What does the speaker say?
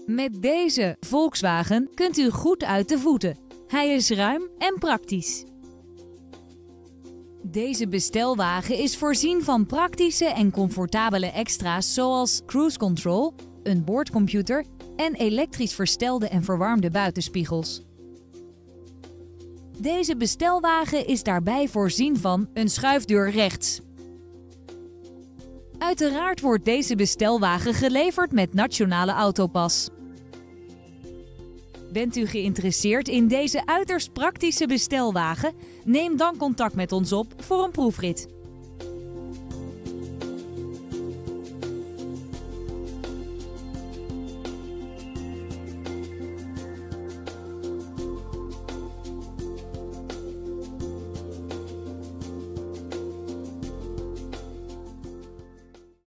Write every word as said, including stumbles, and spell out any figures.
Met deze Volkswagen kunt u goed uit de voeten. Hij is ruim en praktisch. Deze bestelwagen is voorzien van praktische en comfortabele extra's zoals cruise control, een boordcomputer en elektrisch verstelde en verwarmde buitenspiegels. Deze bestelwagen is daarbij voorzien van een schuifdeur rechts. Uiteraard wordt deze bestelwagen geleverd met Nationale Autopas. Bent u geïnteresseerd in deze uiterst praktische bestelwagen? Neem dan contact met ons op voor een proefrit.